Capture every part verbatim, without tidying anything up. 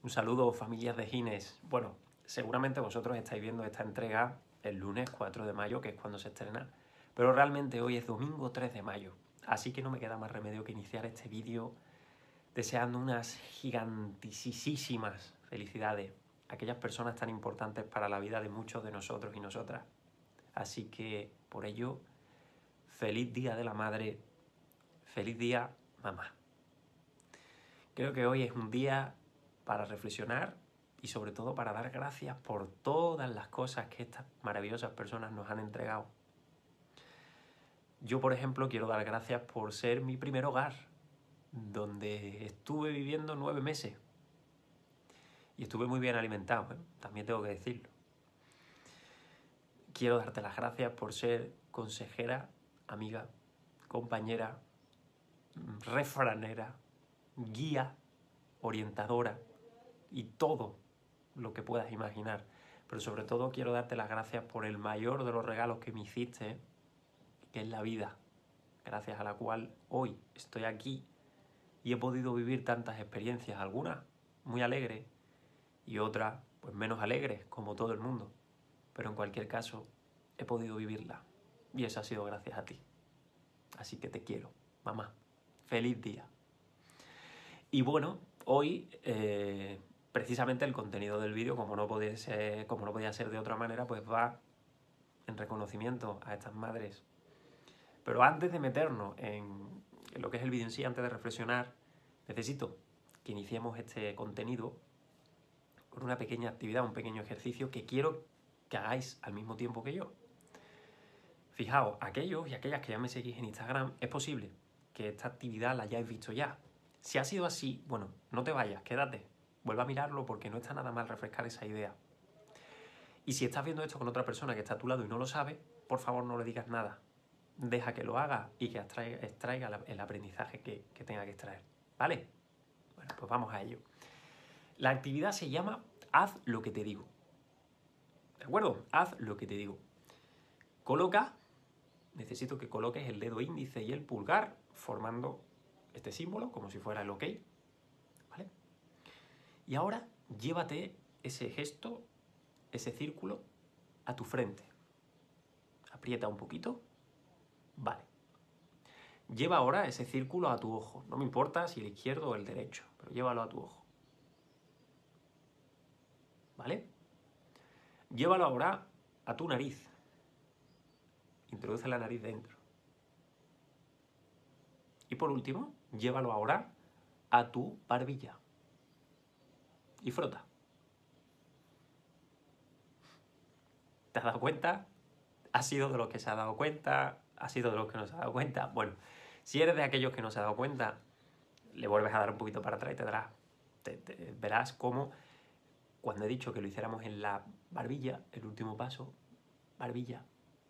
Un saludo, familias de Gines. Bueno, seguramente vosotros estáis viendo esta entrega el lunes cuatro de mayo, que es cuando se estrena, pero realmente hoy es domingo tres de mayo, así que no me queda más remedio que iniciar este vídeo deseando unas gigantisísimas felicidades a aquellas personas tan importantes para la vida de muchos de nosotros y nosotras. Así que, por ello, feliz Día de la Madre, feliz día, mamá. Creo que hoy es un día para reflexionar y sobre todo para dar gracias por todas las cosas que estas maravillosas personas nos han entregado. Yo, por ejemplo, quiero dar gracias por ser mi primer hogar, donde estuve viviendo nueve meses. Y estuve muy bien alimentado, ¿eh? También tengo que decirlo. Quiero darte las gracias por ser consejera, amiga, compañera, refranera, guía, orientadora y todo lo que puedas imaginar. Pero sobre todo quiero darte las gracias por el mayor de los regalos que me hiciste, que es la vida, gracias a la cual hoy estoy aquí y he podido vivir tantas experiencias, algunas muy alegres y otras pues menos alegres, como todo el mundo. Pero en cualquier caso, he podido vivirla y eso ha sido gracias a ti. Así que te quiero, mamá. Feliz día. Y bueno, hoy eh, precisamente el contenido del vídeo, como no podía ser, como no podía ser de otra manera, pues va en reconocimiento a estas madres. Pero antes de meternos en, en lo que es el vídeo en sí, antes de reflexionar, necesito que iniciemos este contenido con una pequeña actividad, un pequeño ejercicio que quiero que hagáis al mismo tiempo que yo. Fijaos, aquellos y aquellas que ya me seguís en Instagram, es posible que esta actividad la hayáis visto ya. Si ha sido así, bueno, no te vayas, quédate, vuelve a mirarlo porque no está nada mal refrescar esa idea. Y si estás viendo esto con otra persona que está a tu lado y no lo sabe, por favor no le digas nada. Deja que lo haga y que extraiga, extraiga el aprendizaje que, que tenga que extraer. ¿Vale? Bueno, pues vamos a ello. La actividad se llama Haz lo que te digo. ¿De acuerdo? Haz lo que te digo. Coloca, necesito que coloques el dedo índice y el pulgar formando este símbolo como si fuera el OK. ¿Vale? Y ahora llévate ese gesto, ese círculo, a tu frente. Aprieta un poquito. Vale. Lleva ahora ese círculo a tu ojo. No me importa si el izquierdo o el derecho, pero llévalo a tu ojo. ¿Vale? Llévalo ahora a tu nariz. Introduce la nariz dentro. Y por último, llévalo ahora a tu barbilla. Y frota. ¿Te has dado cuenta? ¿Has sido de los que se ha dado cuenta? ¿Has sido de los que no se ha dado cuenta? Bueno, si eres de aquellos que no se ha dado cuenta, le vuelves a dar un poquito para atrás y te darás, te, te, verás cómo cuando he dicho que lo hiciéramos en la barbilla, el último paso, barbilla,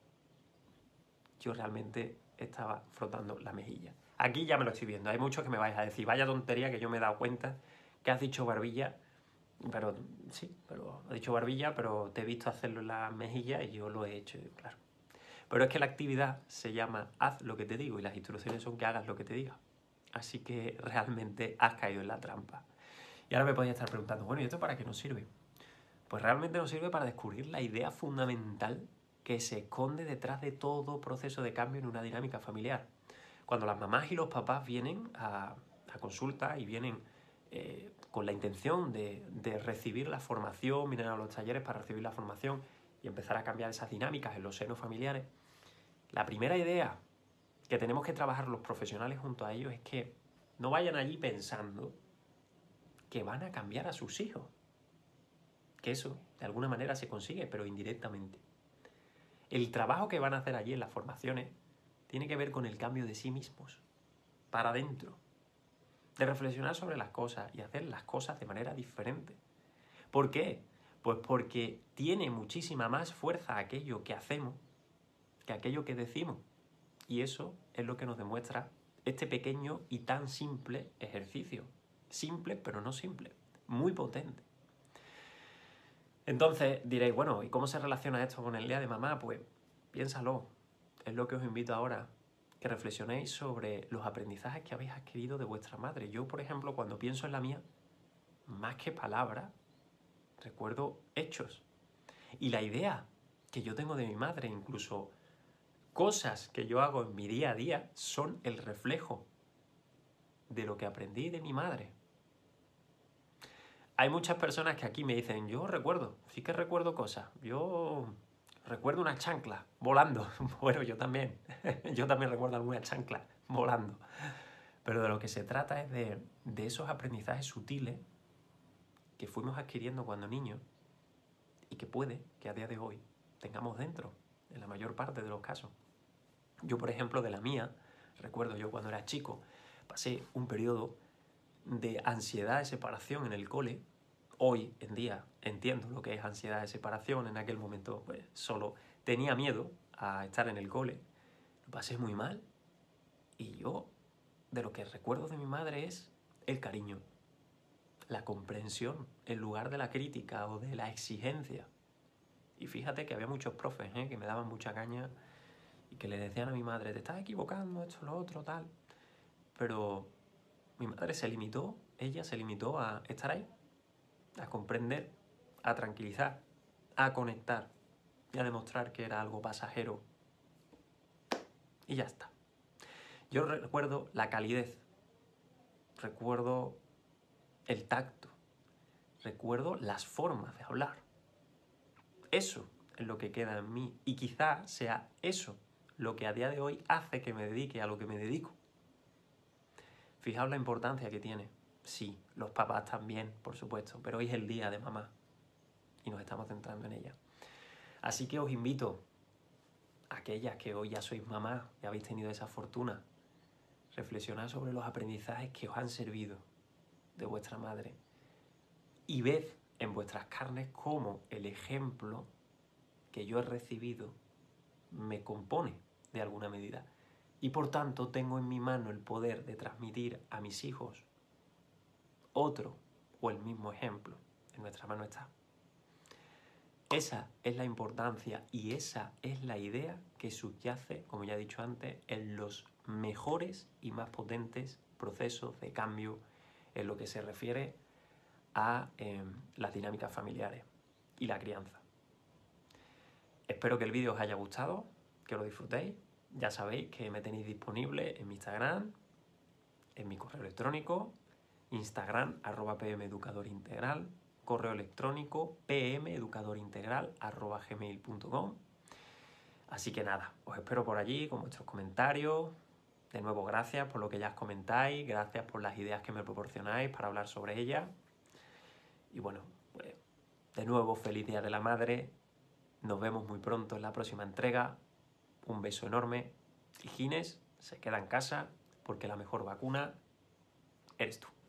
yo realmente estaba frotando la mejilla. Aquí ya me lo estoy viendo. Hay muchos que me vais a decir, vaya tontería que yo me he dado cuenta que has dicho barbilla, pero sí, pero he dicho barbilla, pero te he visto hacerlo en la mejilla y yo lo he hecho, claro. Pero es que la actividad se llama haz lo que te digo y las instrucciones son que hagas lo que te diga. Así que realmente has caído en la trampa. Y ahora me podéis estar preguntando, bueno, ¿y esto para qué nos sirve? Pues realmente nos sirve para descubrir la idea fundamental que se esconde detrás de todo proceso de cambio en una dinámica familiar. Cuando las mamás y los papás vienen a, a consulta y vienen eh, con la intención de, de recibir la formación, vienen a los talleres para recibir la formación y empezar a cambiar esas dinámicas en los senos familiares, la primera idea que tenemos que trabajar los profesionales junto a ellos es que no vayan allí pensando que van a cambiar a sus hijos. Que eso, de alguna manera, se consigue, pero indirectamente. El trabajo que van a hacer allí en las formaciones tiene que ver con el cambio de sí mismos, para adentro. De reflexionar sobre las cosas y hacer las cosas de manera diferente. ¿Por qué? Pues porque tiene muchísima más fuerza aquello que hacemos que aquello que decimos. Y eso es lo que nos demuestra este pequeño y tan simple ejercicio. Simple, pero no simple. Muy potente. Entonces diréis, bueno, ¿y cómo se relaciona esto con el día de mamá? Pues piénsalo. Es lo que os invito ahora, que reflexionéis sobre los aprendizajes que habéis adquirido de vuestra madre. Yo, por ejemplo, cuando pienso en la mía, más que palabras, recuerdo hechos. Y la idea que yo tengo de mi madre, incluso cosas que yo hago en mi día a día, son el reflejo de lo que aprendí de mi madre. Hay muchas personas que aquí me dicen, yo recuerdo, sí que recuerdo cosas. Yo recuerdo una chancla volando. Bueno, yo también. Yo también recuerdo alguna chancla volando. Pero de lo que se trata es de, de esos aprendizajes sutiles que fuimos adquiriendo cuando niños y que puede que a día de hoy tengamos dentro, en la mayor parte de los casos. Yo, por ejemplo, de la mía, recuerdo yo cuando era chico, pasé un periodo de ansiedad de separación en el cole. Hoy en día entiendo lo que es ansiedad de separación. En aquel momento pues solo tenía miedo a estar en el cole. Lo pasé muy mal. Y yo, de lo que recuerdo de mi madre es el cariño, la comprensión, en lugar de la crítica o de la exigencia. Y fíjate que había muchos profes ¿eh? que me daban mucha caña y que le decían a mi madre, te estás equivocando, esto, lo otro, tal. Pero mi madre se limitó, ella se limitó a estar ahí, a comprender, a tranquilizar, a conectar y a demostrar que era algo pasajero. Y ya está. Yo recuerdo la calidez, recuerdo el tacto, recuerdo las formas de hablar. Eso es lo que queda en mí y quizá sea eso lo que a día de hoy hace que me dedique a lo que me dedico. Fijaos la importancia que tiene. Sí, los papás también, por supuesto, pero hoy es el día de mamá y nos estamos centrando en ella. Así que os invito, a aquellas que hoy ya sois mamás y habéis tenido esa fortuna, reflexionad sobre los aprendizajes que os han servido de vuestra madre y ved en vuestras carnes cómo el ejemplo que yo he recibido me compone de alguna medida. Y por tanto tengo en mi mano el poder de transmitir a mis hijos otro o el mismo ejemplo. En nuestra mano está. Esa es la importancia y esa es la idea que subyace, como ya he dicho antes, en los mejores y más potentes procesos de cambio en lo que se refiere a eh, las dinámicas familiares y la crianza. Espero que el vídeo os haya gustado, que lo disfrutéis. Ya sabéis que me tenéis disponible en mi Instagram, en mi correo electrónico, Instagram, arroba pmeducadorintegral, correo electrónico, pmeducadorintegral, arroba gmail punto com. Así que nada, os espero por allí con vuestros comentarios. De nuevo, gracias por lo que ya os comentáis, gracias por las ideas que me proporcionáis para hablar sobre ellas. Y bueno, pues de nuevo, feliz Día de la Madre. Nos vemos muy pronto en la próxima entrega. Un beso enorme. Y Gines se queda en casa porque la mejor vacuna eres tú.